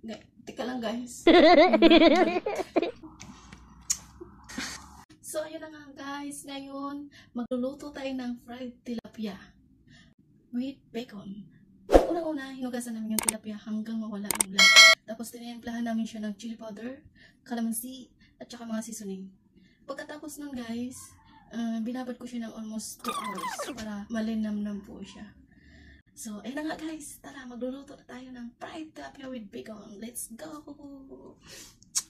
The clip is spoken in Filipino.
Teka lang guys. So, ayun na nga guys. Ngayon, magluluto tayo ng fried tilapia with bacon. Una-una, hinugasan namin yung tilapia hanggang mawala yung blood. Tapos, tinimplahan namin siya ng chili powder, calamansi, at saka mga seasoning. Pagkatapos nun guys, binabad ko siya ng almost 2 hours para malinamnam po siya. So, ayun na nga guys. Tara, magluluto na tayo ng fried tilapia with bacon. Let's go!